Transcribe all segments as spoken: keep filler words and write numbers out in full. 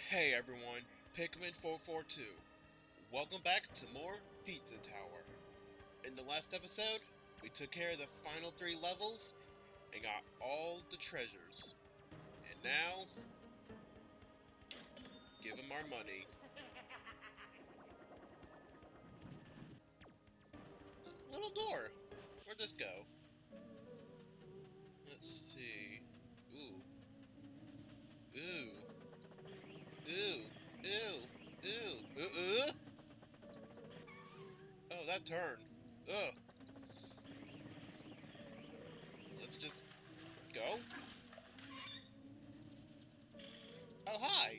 Hey everyone, Pikmin four four two. Welcome back to more Pizza Tower. In the last episode, we took care of the final three levels and got all the treasures. And now, give them our money. Little door. Where'd this go? Let's see. Ooh. Ooh. Ooh. Ew. Ew. Uh uh. Oh, that turned. Ugh. Let's just go. Oh, hi.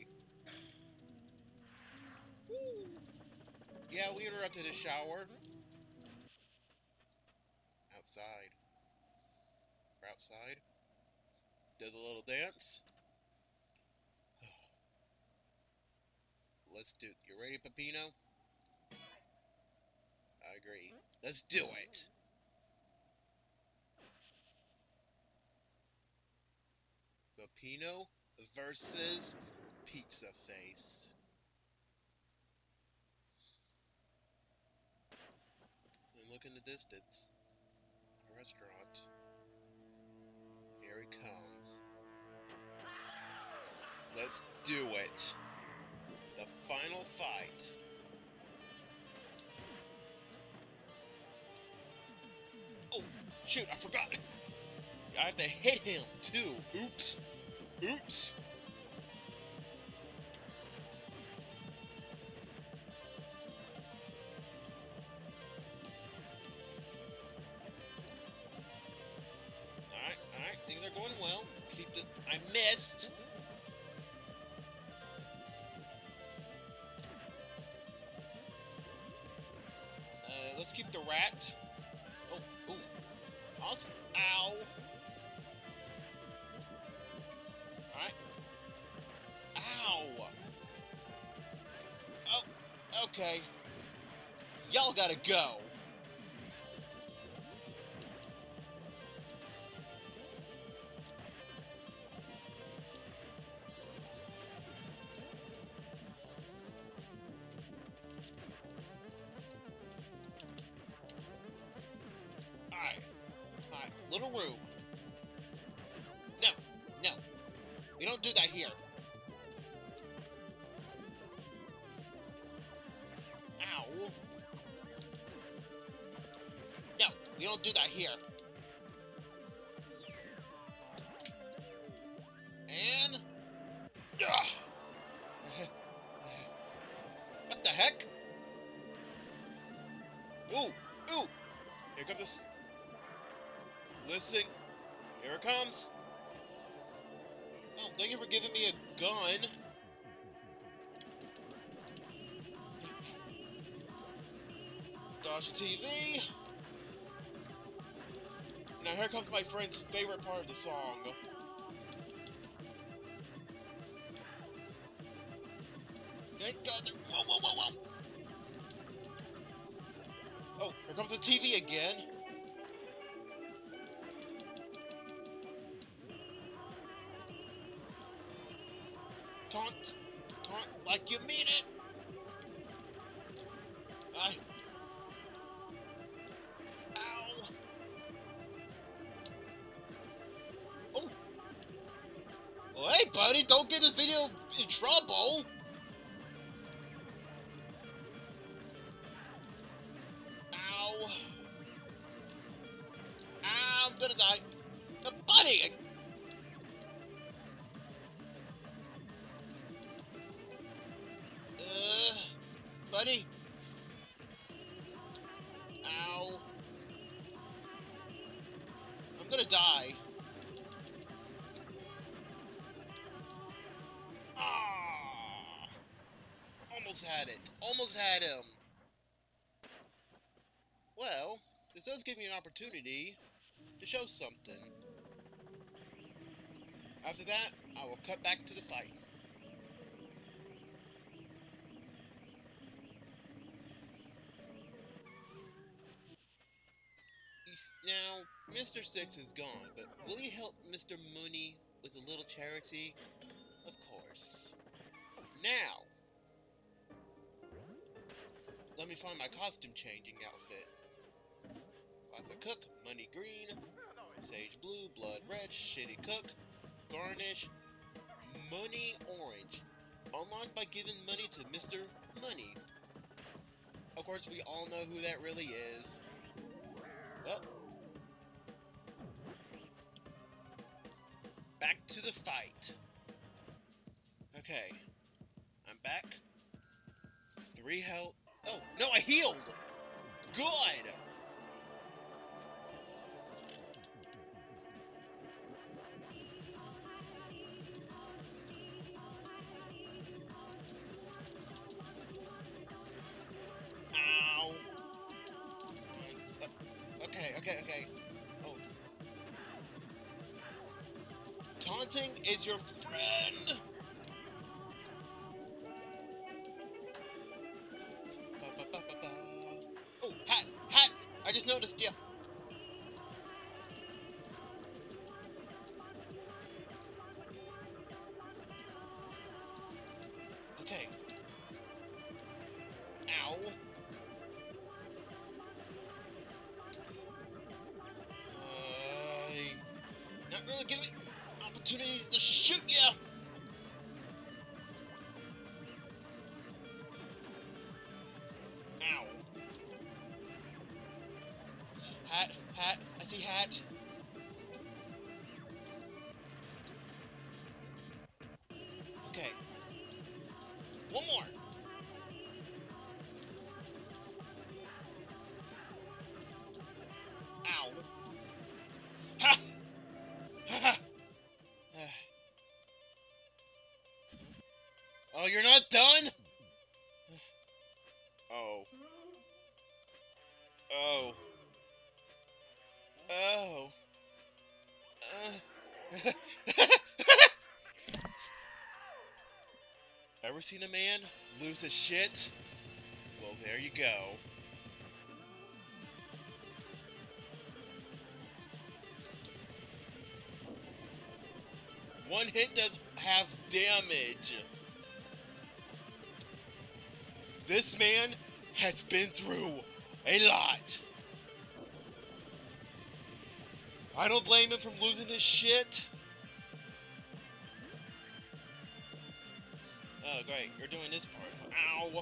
Woo. Yeah, we interrupted his shower. Outside. We're outside. Does a little dance. Let's do it. You ready, Peppino? I agree. Let's do it. Peppino versus Pizza Face. And look in the distance. A restaurant. Here he comes. Let's do it. The final fight. Oh, shoot, I forgot. I have to hit him, too. Oops. Oops. Alright, alright, things are going well. Keep the... I missed! Uh, let's keep the rat. Oh, ooh. Awesome. Ow. Alright. Ow. Oh, okay. Y'all gotta go. Alright. Alright. Little room. No. No. We don't do that here. Ow. No. We don't do that here. And... Ugh. What the heck? Ooh. Ooh. Here comes this... Listen. Here it comes. Oh, thank you for giving me a gun. Dodge the T V. Now here comes my friend's favorite part of the song. Thank God they're... Whoa, whoa, whoa, whoa! Oh, here comes the T V again. Taunt. Taunt like you mean it. I... Ow. Oh. Well, hey, buddy, don't get this video in trouble. Ow. Ow, I'm gonna die. Uh, buddy! Uh, buddy? Ow. I'm gonna die. Ah! Almost had it. Almost had him. Well, this does give me an opportunity to show something. After that, I will cut back to the fight. Now, Mister Six is gone, but will he help Mister Mooney with a little charity? Of course. find my costume changing outfit. Classic cook, money green, sage blue, blood red, shitty cook, garnish, money orange. Unlocked by giving money to Mister Money. Of course, we all know who that really is. Well, back to the fight. Okay, I'm back. Three health. Oh, no, I healed! Good! Ow! Uh, okay, okay, okay. Oh. Taunting is your friend! Oh, hat! Hat! I just noticed you! Okay. Ow! Uh, not really giving opportunities to shoot you! Ow. Hat, hat, I see hat. Okay. One more. Ow. Ha! Ha ha! Oh, you're not done? Oh. Oh. Oh. Uh. Ever seen a man lose his shit? Well, there you go. One hit does half damage. This man has been through a lot. I don't blame him from losing his shit. Oh, great. You're doing this part. Ow.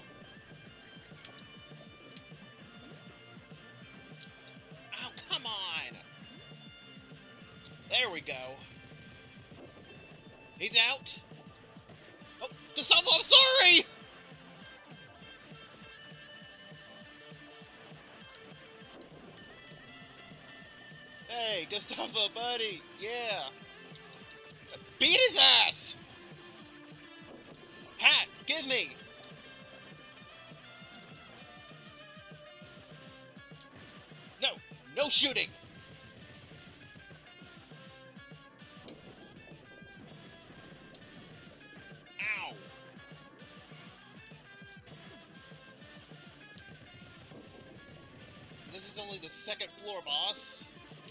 Ow, come on. There we go. He's out. Oh, Gustavo, I'm sorry! Hey, Gustavo, buddy. Yeah. Beat his ass! Hat, give me! No, no shooting! Ow! This is only the second floor, boss.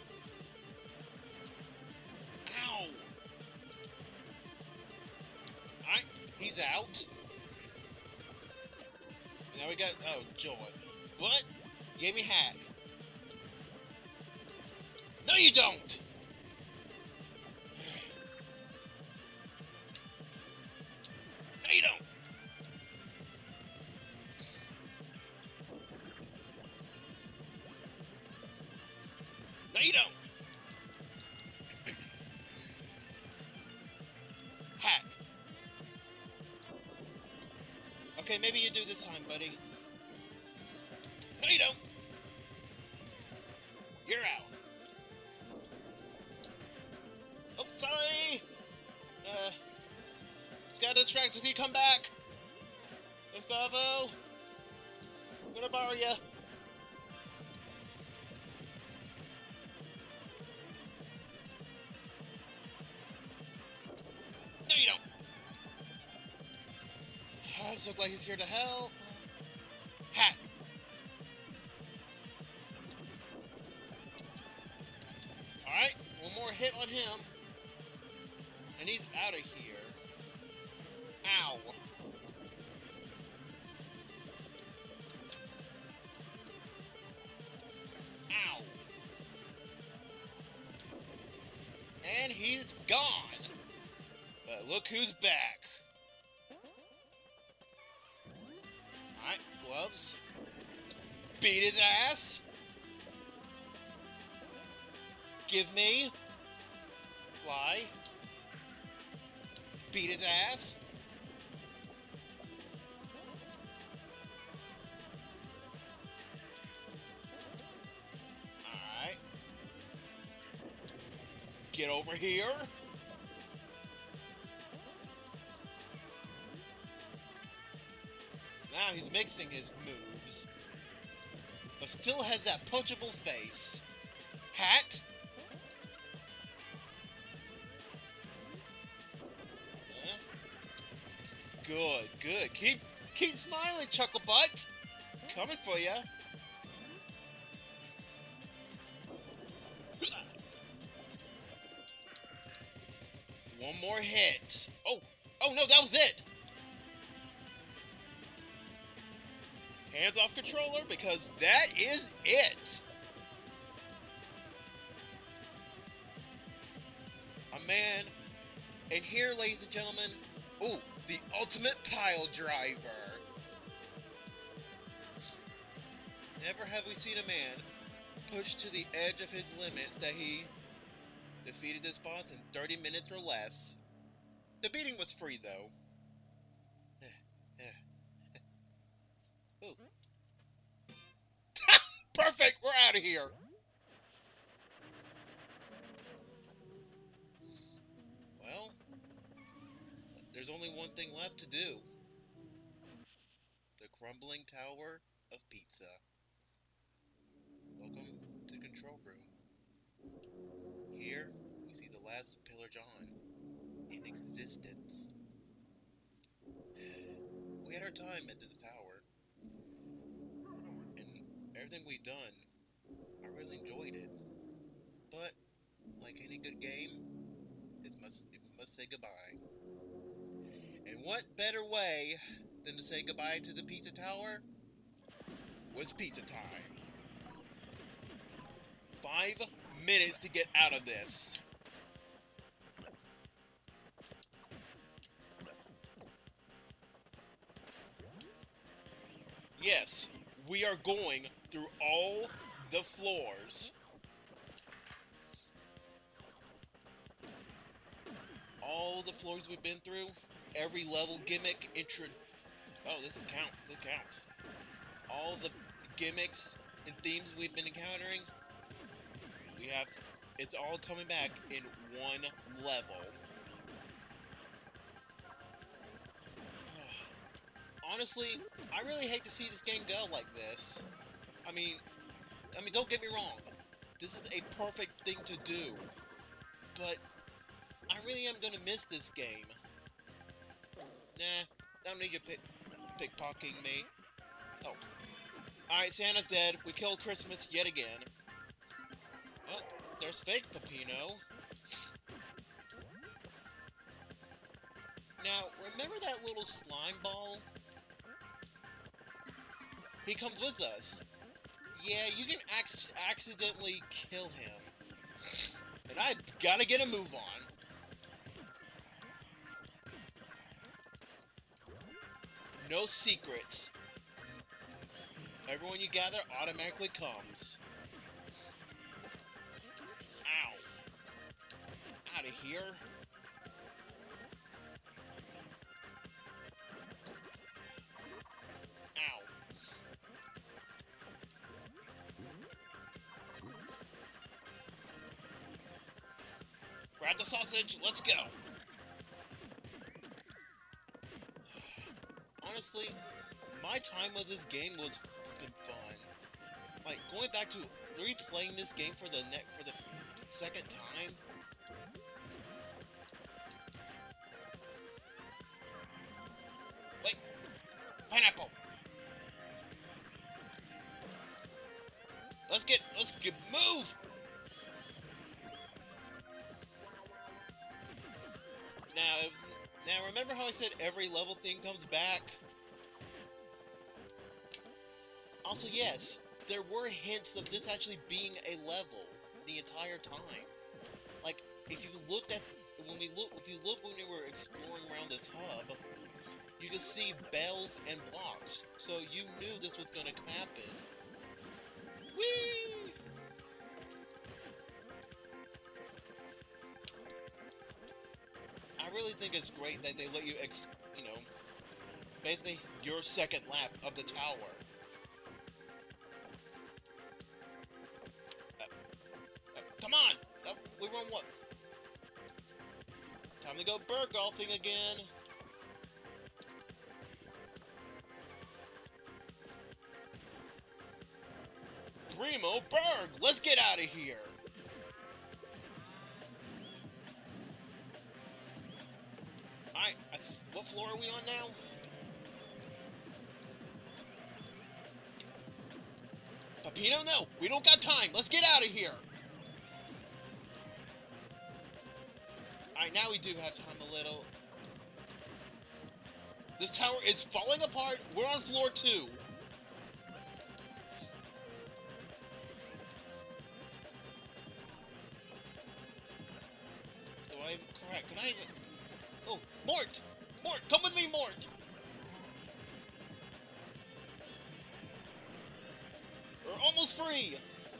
Ow! Alright, he's out. Now we got... Oh, joy. What? You gave me hat. No, you don't! No, you don't! No, you don't! Hat. Okay, maybe you do this time, buddy. No, you don't! You're out. Oh, sorry! Uh, just got distracted till you come back! Gustavo! I'm gonna borrow ya. No, you don't! I'm so glad he's here to help. Hat! Alright, one more hit on him. And he's out of here. Ow. he's gone. But look who's back. Alright, gloves. Beat his ass. Give me. Fly. Beat his ass. Alright. Get over here. Now he's mixing his moves. But still has that punchable face. Hat. Huh? Good, good. Keep keep smiling, Chuckle Butt. Coming for ya. One more hit. Oh, oh no, that was it. Hands off controller, because that is it. A man, and here, ladies and gentlemen, ooh, the ultimate pile driver. Never have we seen a man push to the edge of his limits that he defeated this boss in thirty minutes or less. The beating was free, though. Ooh. Perfect! We're out of here! Well, there's only one thing left to do. The crumbling tower of pizza. Welcome to the control room. Here, we see the last Pillar John in existence. We had our time at this tower, and everything we've done, I really enjoyed it. But, like any good game, it must, it must say goodbye. And what better way than to say goodbye to the Pizza Tower was pizza time. Five minutes to get out of this. Yes, we are going through all the floors. All the floors we've been through, every level gimmick, intro... Oh, this is count. This counts. All the gimmicks and themes we've been encountering, we have... It's all coming back in one level. Honestly, I really hate to see this game go like this. I mean, I mean, don't get me wrong. This is a perfect thing to do. But I really am gonna miss this game. Nah, don't need you pick pickpocketing me. Oh. Alright, Santa's dead. We killed Christmas yet again. Oh, there's fake Peppino. Now, remember that little slime ball? He comes with us. Yeah, you can ac accidentally kill him. And I've gotta get a move on. No secrets. Everyone you gather automatically comes. Ow. Out of here. Ow. Grab the sausage, let's go. Honestly, my time with this game was fucking fun. Like, going back to replaying this game for the next for the second time. Wait, pineapple. Let's get let's get move. Now, it was, now remember how I said every level thing comes back? Also, yes, there were hints of this actually being a level the entire time. Like, if you looked at when we look if you look when we were exploring around this hub, you could see bells and blocks, so you knew this was gonna happen. Whee! I really think it's great that they let you, ex you know, basically your second lap of the tower. Uh, uh, come on! Uh, we run what? Time to go bird golfing again. Primo Berg! Let's get out of here! I, I... What floor are we on now? Peppino, no! We don't got time! Let's get out of here! Alright, now we do have time a little. This tower is falling apart! We're on floor two! Do I... Correct. Can I even... Oh, Mort! Mort! Come with me, Mort! We're almost free!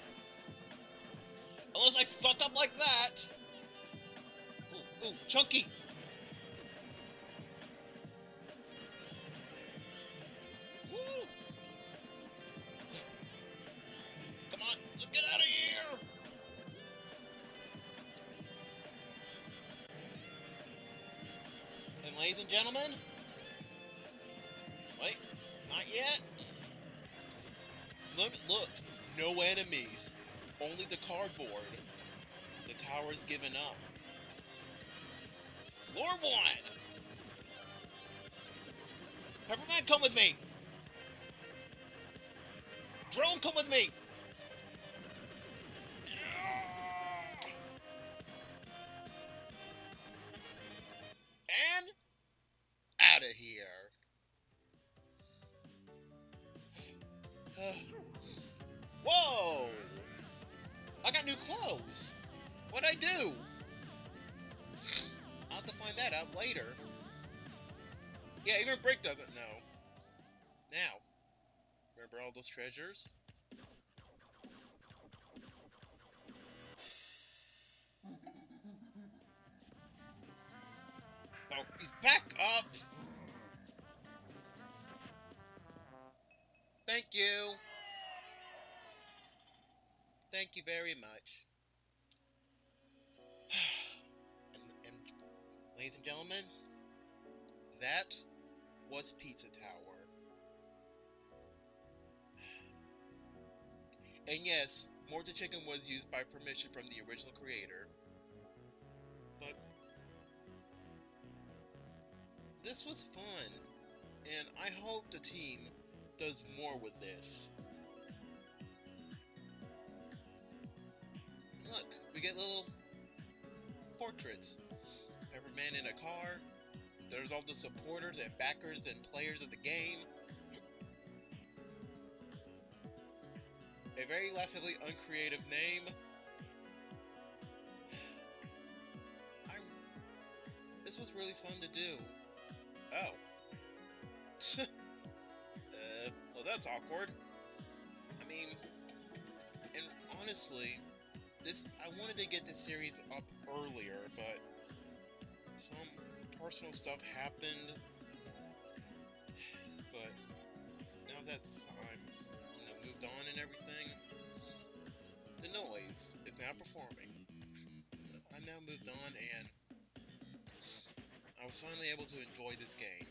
Unless I fuck up like that! Ooh, ooh, Chunky! Woo! Come on, let's get out of here! And ladies and gentlemen... Wait, not yet? Look, look, no enemies, only the cardboard. The tower's given up. Floor one! Pepperman, come with me! Drone, come with me! And... out of here. Uh, whoa! I got new clothes! What'd I do? I'll have to find that out later. Yeah, even Brick doesn't know. Now, remember all those treasures? Oh, he's back up! Thank you! Thank you very much. and, and, ladies and gentlemen, that was Pizza Tower. And yes, Mortar Chicken was used by permission from the original creator. But this was fun, and I hope the team does more with this. Look, we get little portraits. Pepperman in a car. There's all the supporters and backers and players of the game. A very laughably uncreative name. I... This was really fun to do. Oh. uh, well, that's awkward. I mean, and honestly, this I wanted to get this series up earlier, but some personal stuff happened. But now that I'm you know, moved on and everything, the noise is now performing. I'm now moved on, and I was finally able to enjoy this game.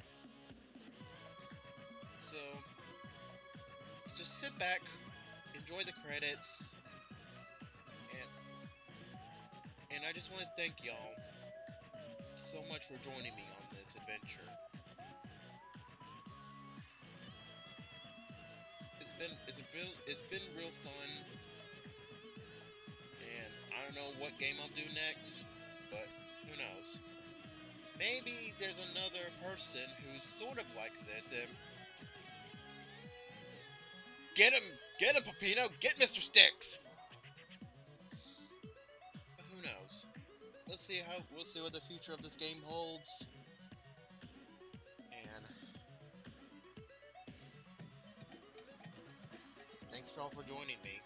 So, just sit back, enjoy the credits, and and I just want to thank y'all so much for joining me on this adventure. It's been it's been it's been real fun, and I don't know what game I'll do next, but who knows? Maybe there's another person who's sort of like this, and get him! Get him, Peppino! Get Mister Sticks! But who knows? let's see how we'll see what the future of this game holds. And thanks for all for joining me.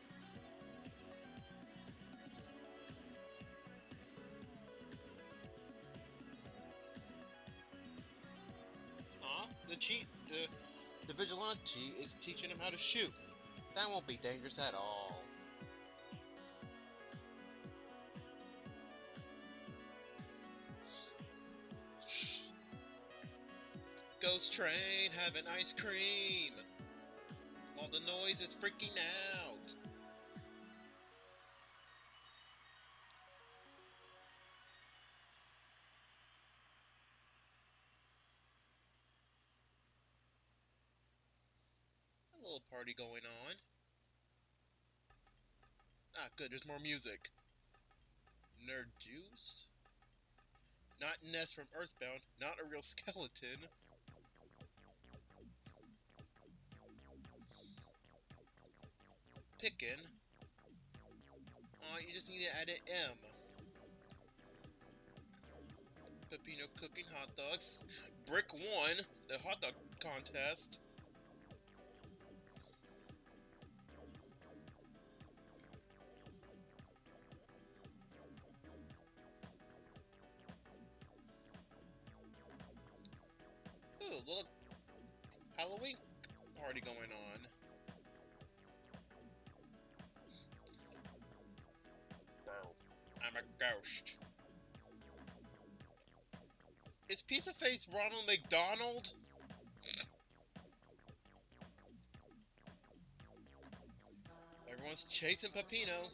Aw, the cheat the the vigilante is teaching him how to shoot. That won't be dangerous at all. Ghost train having ice cream while the noise is freaking out. A little party going on. Ah, good, there's more music. Nerd juice? Not Ness from Earthbound, not a real skeleton. Pickin'. Aw, you just need to add an M. Peppino cooking hot dogs. Brick won the hot dog contest. Ooh, look. Halloween party going on. I'm a ghost. Is Pizza Face Ronald McDonald? Everyone's chasing Peppino.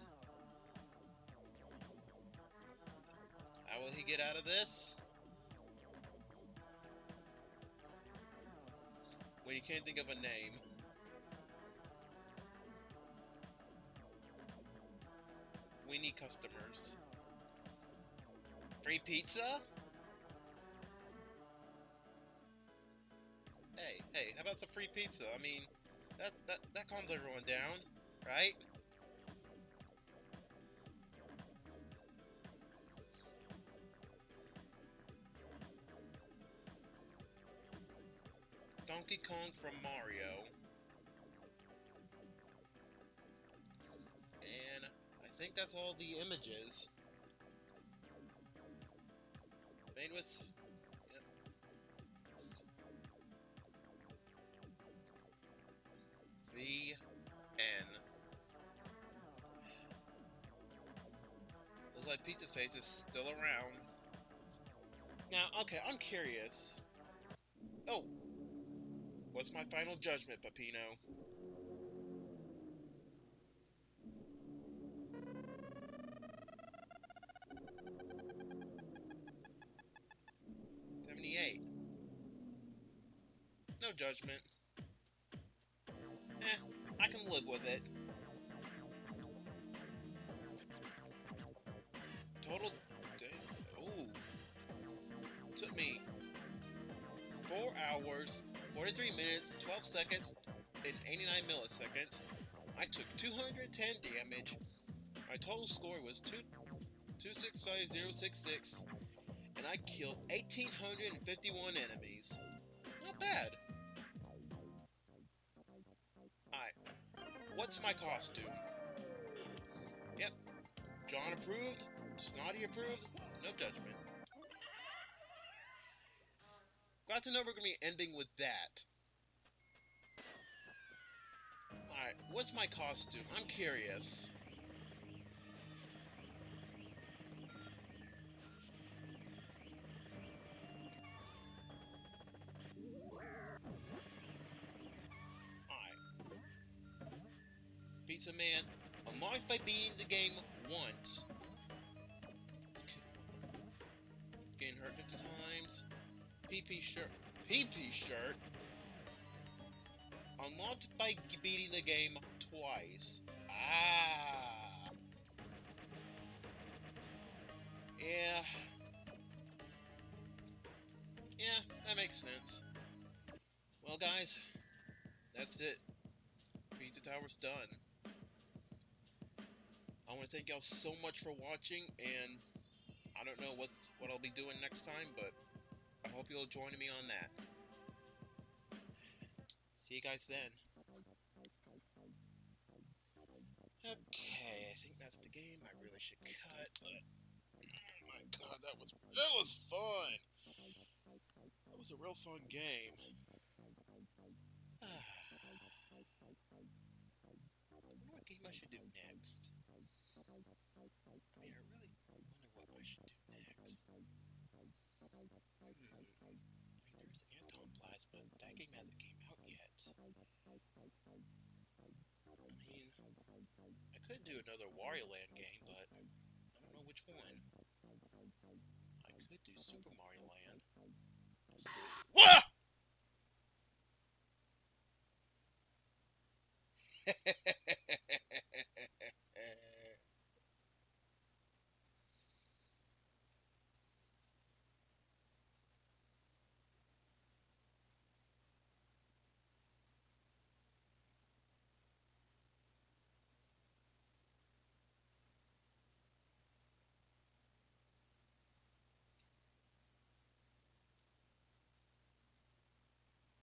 How will he get out of this? When you can't think of a name. We need customers. Free pizza? Hey, hey, how about some free pizza? I mean, that, that, that calms everyone down, right? Donkey Kong from Mario. And I think that's all the images. Made with... Yep. The N. Looks like Pizza Face is still around. Now, okay, I'm curious. Oh! What's my final judgment, Peppino? seventy-eight. No judgment. Eh, I can live with it. Total... Ooh. Took me four hours, forty-three minutes, twelve seconds, and eighty-nine milliseconds. I took two hundred ten damage. My total score was two six five zero six six. And I killed one thousand eight hundred fifty-one enemies. Not bad. Alright. What's my costume? Yep. John approved. Snotty approved. No judgment. Glad to know we're going to be ending with that. Alright. What's my costume? I'm curious. Pizza Man, unlocked by beating the game once. Getting hurt fifty times. P P shirt. P P shirt. Unlocked by beating the game twice. Ah. Yeah. Yeah, that makes sense. Well, guys, that's it. Pizza Tower's done. I want to thank y'all so much for watching, and I don't know what's what I'll be doing next time, but I hope you'll join me on that. See you guys then. Okay, I think that's the game. I really should cut, but oh my god, that was that was fun. That was a real fun game. I wonder what game I should do next. I mean, I really wonder what I should do next. Hmm. I mean, there's Anton Blast, but that game hasn't came out yet. I mean, I could do another Wario Land game, but I don't know which one. I could do Super Mario Land. Let's do it.